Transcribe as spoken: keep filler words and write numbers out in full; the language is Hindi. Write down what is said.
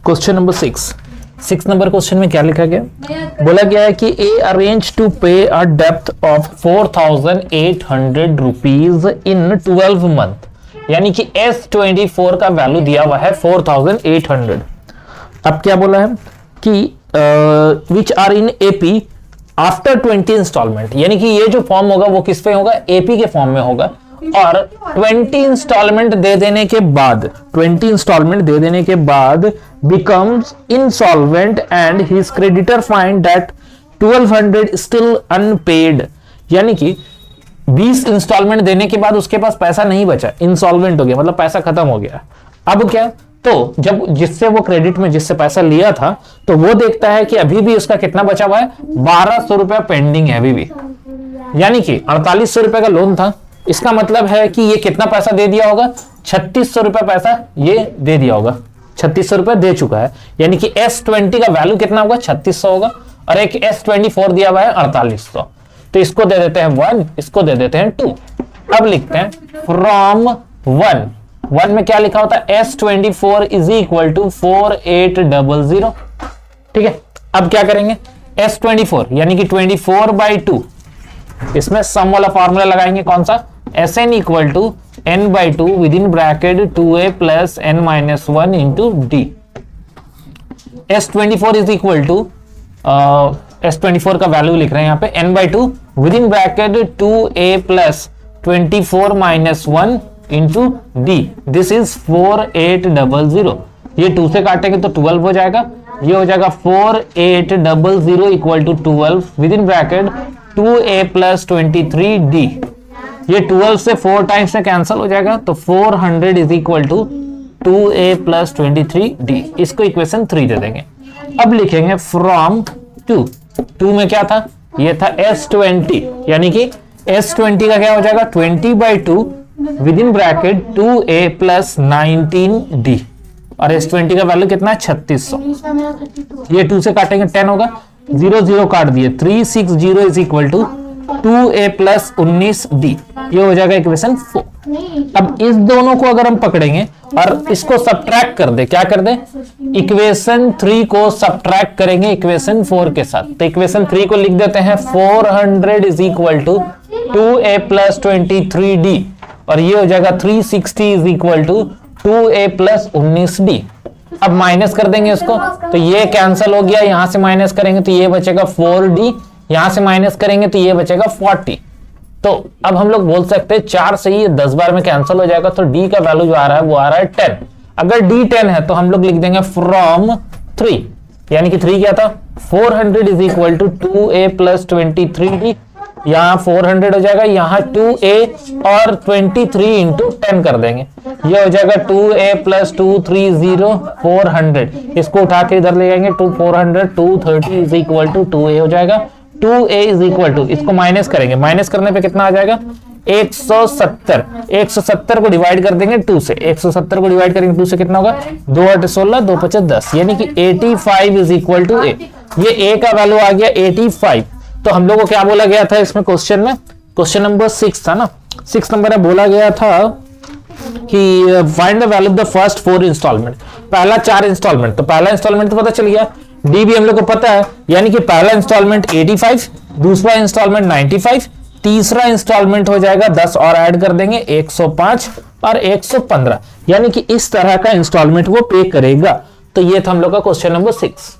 Question number six six number question में क्या लिखा गया, बोला गया है कि ए अरेंज टू पे अ डेप्थ of four thousand eight hundred rupees in twelve month, यानी कि एस ट्वेंटी फोर का वैल्यू दिया हुआ है फोर थाउजेंड एट हंड्रेड। अब क्या बोला है कि which are in AP after twenty installment, यानी कि ये जो फॉर्म होगा वो किस पे होगा, एपी के फॉर्म में होगा, और ट्वेंटी इंस्टॉलमेंट दे देने के बाद ट्वेंटी इंस्टॉलमेंट दे देने के बाद becomes insolvent and his creditor find that twelve hundred still unpaid, यानी कि बीस इंस्टॉलमेंट देने के बाद उसके पास पैसा नहीं बचा, इंसॉल्वेंट हो गया, मतलब पैसा खत्म हो गया। अब क्या, तो जब जिससे वो क्रेडिट में जिससे पैसा लिया था तो वो देखता है कि अभी भी उसका कितना बचा हुआ है, बारह सौ रुपया पेंडिंग है अभी भी, यानी कि अड़तालीस सौ रुपए का लोन था। इसका मतलब है कि ये कितना पैसा दे दिया होगा, छत्तीस सौ रुपया पैसा ये दे दिया होगा, छत्तीस सौ रुपया दे चुका है, यानी कि एस ट्वेंटी का वैल्यू कितना होगा, छत्तीस सौ होगा, और एक एस ट्वेंटी फोर दिया हुआ है अड़तालीस सौ, तो इसको दे देते हैं वन, इसको दे देते हैं टू। अब लिखते हैं फ्रॉम वन, वन में क्या लिखा होता है, S twenty four is equal to four eight double zero, ठीक है। अब क्या करेंगे, एस ट्वेंटी फोर यानी कि ट्वेंटी फोर बाई टू, इसमें सम वाला फॉर्मूला लगाएंगे, कौन सा, S N equal to N by two within bracket two A plus N minus one into D. S twenty four is equal to S twenty four का वैल्यू लिख रहे हैं यहाँ पे N by two within bracket two A plus twenty four minus one into D, this is four eight double zero. ये टू से काटेंगे तो ट्वेल्व हो जाएगा, ये हो जाएगा four eight double zero equal to twelve within bracket two A plus twenty three D. ये ट्वेल्व से फोर टाइम्स से कैंसिल हो जाएगा, तो four hundred is equal to two A plus twenty three D, इसको इक्वेशन थ्री दे देंगे। अब लिखेंगे फ्रॉम टू, टू में क्या था, ये था एस ट्वेंटी, यानी कि एस ट्वेंटी का क्या हो जाएगा, twenty by two within bracket two A plus nineteen D, और एस ट्वेंटी का वैल्यू कितना है, छत्तीस सौ। ये टू से काटेंगे टेन होगा, जीरो जीरो काट दिए, three six zero is equal to two A plus उन्नीस डी, ये हो जाएगा इक्वेशन फोर। अब इस दोनों को अगर हम पकड़ेंगे और इसको सब्ट्रैक्ट कर दे, क्या कर दे, इक्वेशन थ्री को सब्ट्रैक्ट करेंगे इक्वेशन फोर के साथ, तो इक्वेशन थ्री को लिख देते हैं four hundred is equal to two A plus twenty three D, और ये हो जाएगा three sixty is equal to two A plus उन्नीस डी। अब माइनस कर देंगे इसको, तो ये कैंसिल हो गया, यहां से माइनस करेंगे तो ये बचेगा फोर डी, यहां से माइनस करेंगे तो ये बचेगा फोर्टी। तो अब हम लोग बोल सकते हैं चार से ही दस बार में कैंसिल हो जाएगा, तो डी का वैल्यू जो आ रहा है वो आ रहा है टेन। अगर डी टेन है तो हम लोग लिख देंगे फ्रॉम थ्री, यानी कि थ्री क्या था, four hundred is equal to two A plus twenty three D, यहाँ फोर हंड्रेड हो जाएगा, यहाँ टू ए और ट्वेंटी थ्री इंटू टेन कर देंगे, ये हो जाएगा two A plus two three zero four hundred, इसको उठा के इधर ले जाएंगे, two four hundred two thirty is equal to two A हो जाएगा, two A is equal to, इसको माइनस करेंगे, माइनस करने पे कितना आ जाएगा, एक सौ सत्तर, एक सौ सत्तर को डिवाइड कर देंगे टू से, एक सौ सत्तर को डिवाइड करेंगे टू से कितना होगा, दो आठ सोलह, दो पचास दस, यानी कि पचासी इज इक्वल टू ए, ये ए का वैल्यू आ गया पचासी। तो हम लोगों को क्या बोला गया था इसमें क्वेश्चन में, क्वेश्चन नंबर सिक्स था ना, सिक्स नंबर में बोला गया था कि find the value of the first four installment, पहला चार इंस्टॉलमेंट, तो पहला इंस्टॉलमेंट तो पता चल गया, डी भी हम लोग को पता है, यानी कि पहला इंस्टॉलमेंट पचासी, दूसरा इंस्टॉलमेंट पचानवे, तीसरा इंस्टॉलमेंट हो जाएगा दस और ऐड कर देंगे एक सौ पाँच और एक सौ पंद्रह, यानी कि इस तरह का इंस्टॉलमेंट वो पे करेगा। तो ये था हम लोग का क्वेश्चन नंबर सिक्स।